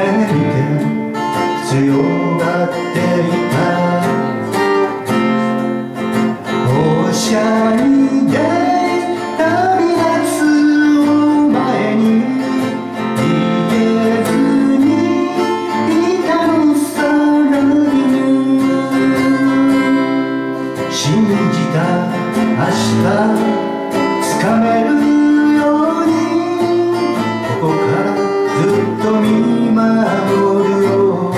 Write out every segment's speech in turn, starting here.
て強がっていた放射に出旅立つを前に言えずにいたのさらに信じた明日つかめるようにここからずっと見守るよ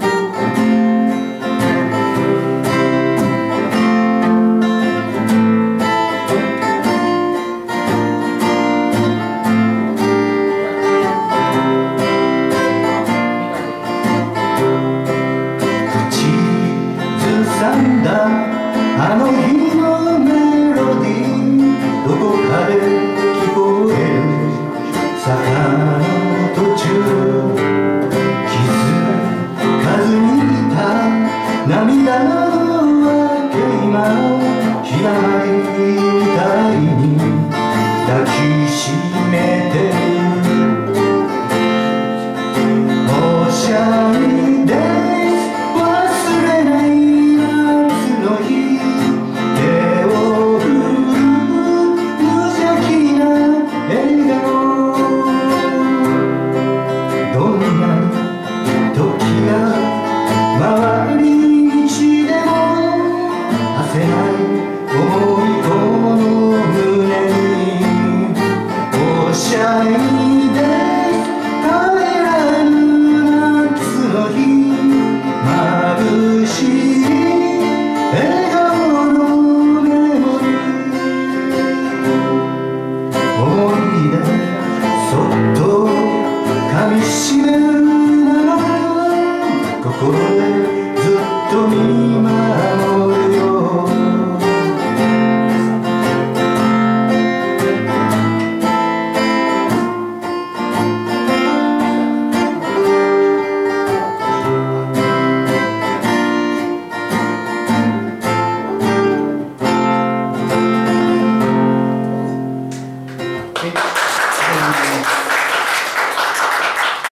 口ずさんだあの日のメロディーどこかで聞こえる坂の途中気づかずにいた涙のわけ今ひまわりみたいに抱きしめてる放射に出忘れない夏の日手を振る無邪気な笑顔どんなに時が回り道でも馳せない思いこの胸に放射に出帰らぬ夏の日眩しい笑顔のメモリ思い出そっと噛みしめるなら心でずっと見守る